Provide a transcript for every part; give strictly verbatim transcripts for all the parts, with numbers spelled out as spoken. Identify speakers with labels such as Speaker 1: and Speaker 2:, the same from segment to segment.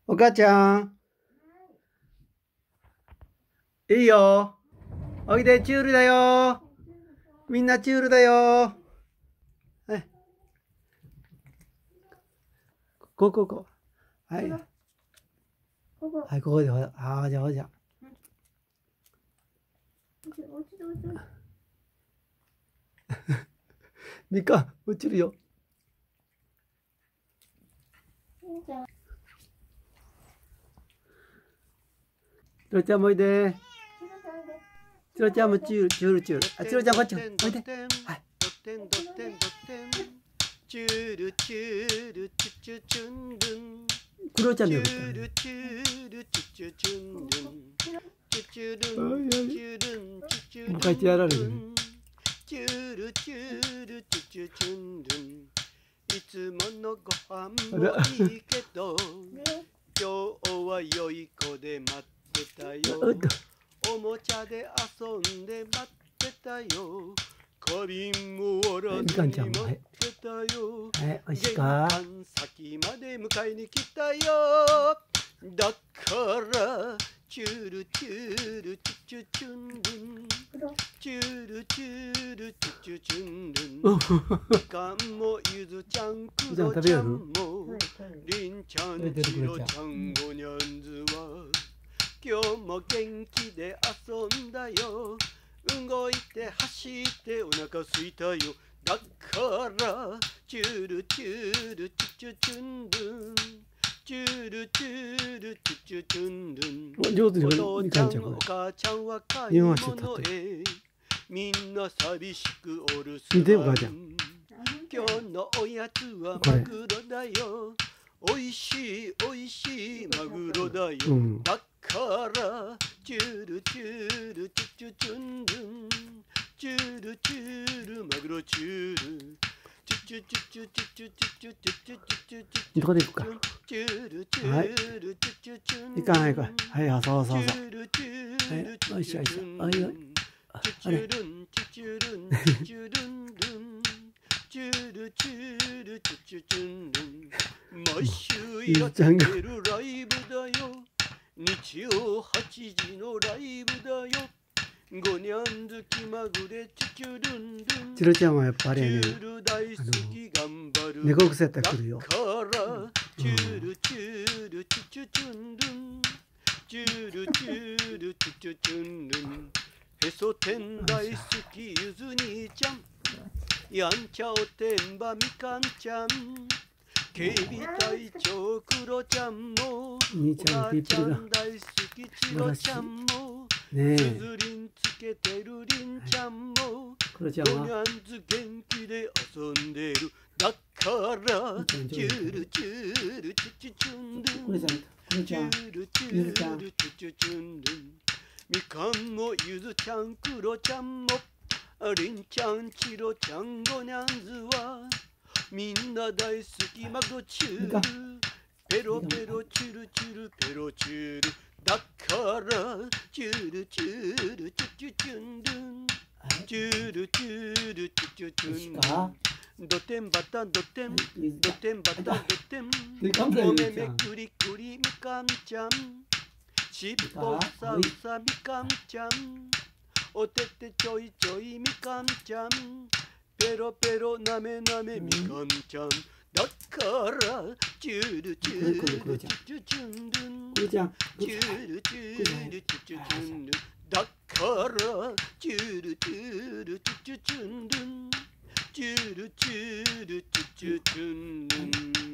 Speaker 1: お母ちゃん。いいよ。おいで、チュールだよ。みんなチュールだよ。はい。ここ、ここ。はい。はい、ここで、ああ、じゃあ、じゃあ。みかん、落ちるよ。チロちゃんもおいで。チロちゃんもチュール、チュール、チュール。あ、チロちゃんこっちおいで。はい。チュール、チュール、チュチュチュンルン。クロちゃんでよかったね。チュール、チュチュチュンルン。チュチュルン、チュチュルン、チュチュルン。もう一回やられるね。チュール、チュール、チュチュチュンルン。いつものご飯もいいけど、今日は良い子で待ってたよ。おもちゃで遊んで待ってたよ。花瓶も終わらずに待ってたよ。玄関先まで迎えに来たよ。だからチュールチュールチュチュチュンルン。チュールチュールチュチュチュンルン。みかんもゆずちゃんくろちゃんもりんちゃんちろちゃんごにゃんずは今日も元気で遊んだよ。動いて走ってお腹すいたよ。だからチュールチュールチュチュチュンルン。チュールチュールチュチュチュンルン。お父ちゃんお母ちゃんは買い物へ。みんな寂しくおるすわ。今日のおやつはマグロだよ。おいしいおいしいマグロだよ。だからチュールチュールチュチュチュンルン。チュールチュールマグロチュール。チュチュチュチュチュチュチュチュチュチュチュチュチュ。どこで行くか。チュールチュールチュチュチュン。行かないか。はい、そうそうそう。はい、おいしょおいしょ。おいおい。チュチュルンチュチュルンチュチュルンルン。チュールチュールチュチュチュンルン。毎週やってるライブだよ。日曜はちじのライブだよ。ごにゃん好きまぐれチュチュルンルン。チロちゃんはやっぱりね、猫癖やったら来るよ。だからチュールチュールチュチュチュンルン。チュールチュールチュチュチュンルン。へそ天大好きゆず兄ちゃん。やんちゃおてんばみかんちゃん。警備隊長クロちゃんも。兄ちゃんのピープルが大好きチロちゃんも。すずりんつけてるりんちゃんも。クロちゃんはごにゃんず元気で遊んでる。だからチュールチュールチュチュチュンルン。チュールチュールチュチュチュンルン。みかんもゆずちゃんクロちゃんも。りんちゃんチロちゃんごにゃんずはみんな大好きマグロチュール。ペロペロチュルチュルペロチュール。だからチュールチュールチュチュチュンルン。チュールチュールチュチュチュンルン。ドテンバタドテンドテンバタドテン。おめめくりくりみかんちゃん。しっぽさうさみかんちゃん。おててちょいちょいみかんちゃん。ペロペロなめなめみかんちゃん。だからチュールチュールチュチュチュンルン。チュールチュールチュチュチュンルン。だからチュールチュールチュチュチュンルン。チュールチュールチュチュチュンルン。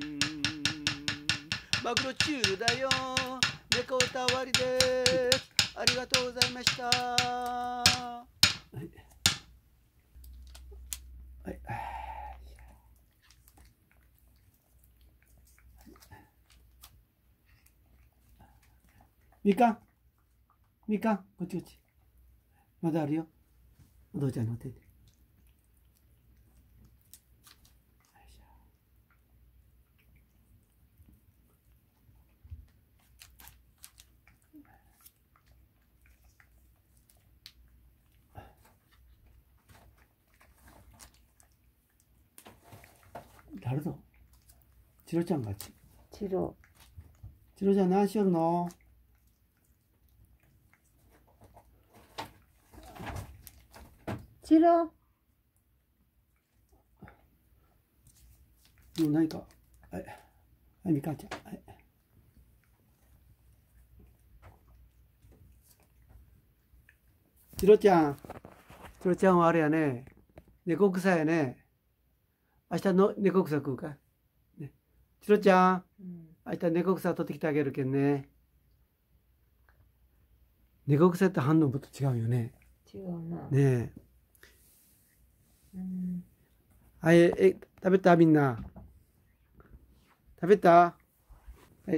Speaker 1: マグロチュールだよ。猫歌終わりです。ありがとうございました。はい。はい。みかん。みかん。こっちこっち。まだあるよ。お父ちゃんの手で。誰だ。チロちゃんがち。
Speaker 2: チロ。
Speaker 1: チロちゃん何しよるの？
Speaker 2: チロ。も
Speaker 1: うないか。はい。はい、みかんちゃん。はい。チロちゃん。チロちゃんはあれやね。猫草やね。明日の猫草食うか。ね。チロちゃん。うん、明日猫草取ってきてあげるけんね。猫草って反応と違うよね。
Speaker 2: 違うな。ね
Speaker 1: え。うん、はい、え、食べたみんな。食べた？はい。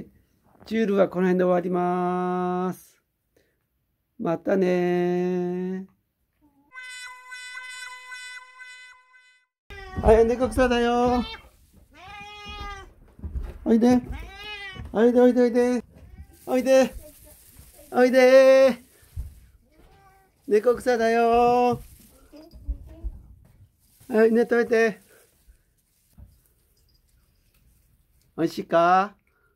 Speaker 1: チュールはこの辺で終わります。またね。はい、猫草だよ。おいで。おいでおいでおいで。おいで。おいで。猫草だよ。はい、寝といて。おいしいか？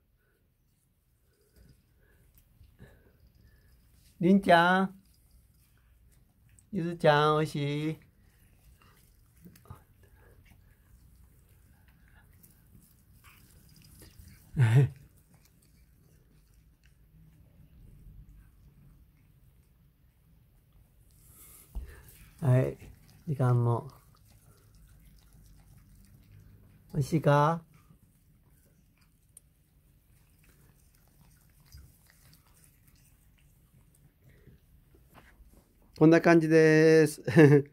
Speaker 1: りんちゃん。ゆずちゃん、おいしい？はい、時間も。おいしいか？こんな感じです。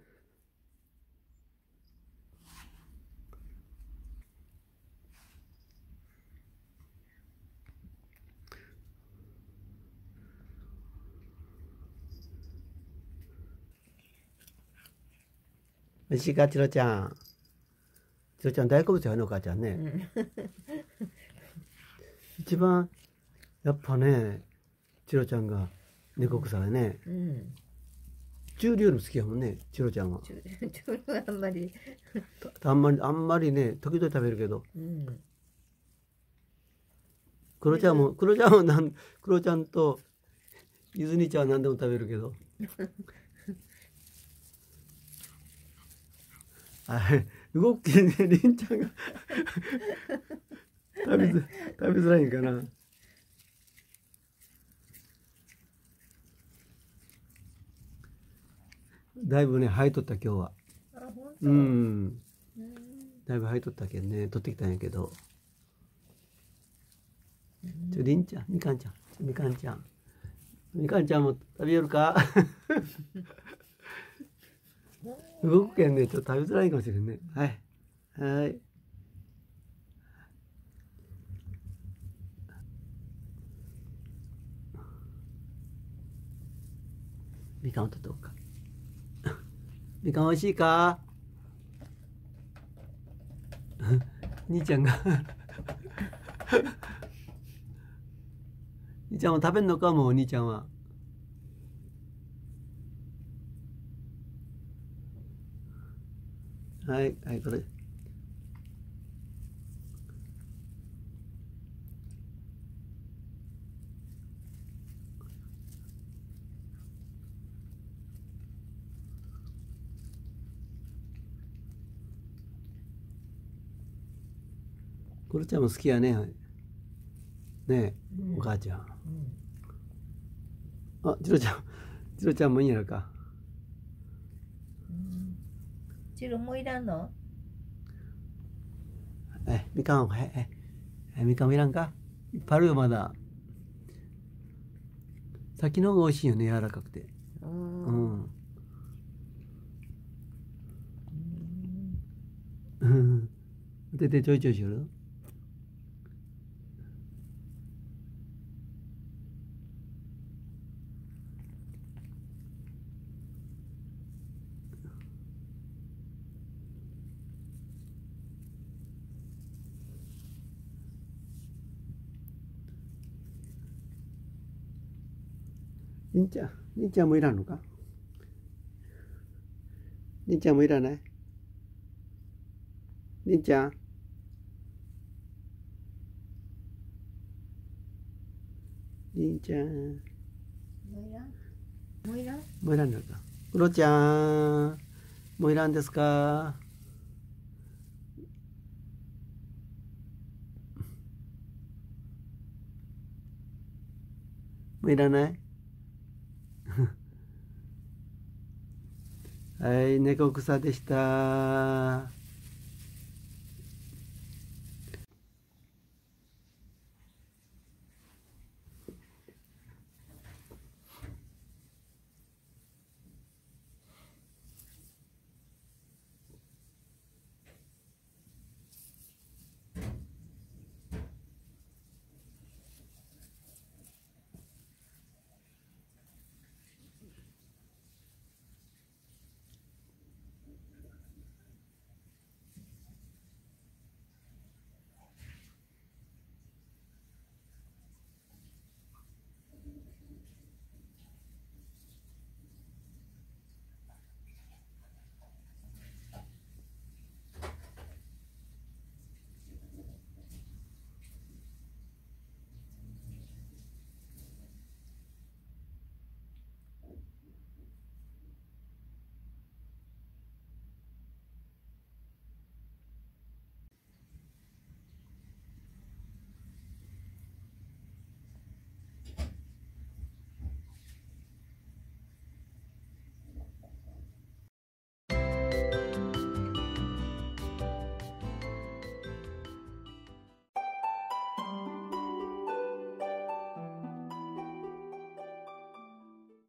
Speaker 1: おいしいか、チロちゃん。チロちゃん大好物やね、お母ちゃんね。一番、やっぱね、チロちゃんが猫草でね。うん。中流よりも好きやもんね、チロちゃんは。
Speaker 2: 中流はあんまり
Speaker 1: あんまり、あんまりね、時々食べるけど。うん。クロちゃんも、クロちゃんはなん、クロちゃんと、ゆずにちゃんは何でも食べるけど。あれ、動くけね、りんちゃんが食べづ、食べづらいんかな。だいぶね、生えとった、今日は。うん。だいぶ生えとったけんね、取ってきたんやけど。ちょ、りんちゃん、みかんちゃん、みかんちゃん。みかんちゃんも食べよるか動くけんね、ちょっと食べづらいかもしれんね。はい。はい。みかんを取っておくか。みかんおいしいか？兄ちゃんが兄ちゃんも食べんのか、もうお兄ちゃんは。はい、はい、これ。これちゃんも好きやね。ねえ、うん、お母ちゃん。うん、あ、チロちゃん、チロちゃんもいいんやろか。
Speaker 2: うん、チロもいらんの？
Speaker 1: え、みかん、え、え、みかんもいらんか？いっぱいあるよ、まだ。先の方が美味しいよね、柔らかくて。うん。うん。で、で、ちょいちょいしよる？りんちゃん、りんちゃんもいらんのか？りんちゃんもいらない？りんちゃん。 りんちゃん。
Speaker 2: もういらんもういらん
Speaker 1: もういらんのか。クロちゃん。もういらんですか。もういらないはい、猫草でした。